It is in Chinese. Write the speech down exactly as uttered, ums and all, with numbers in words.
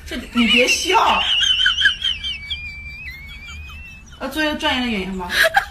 这你别笑。要做一个专业的演员吗？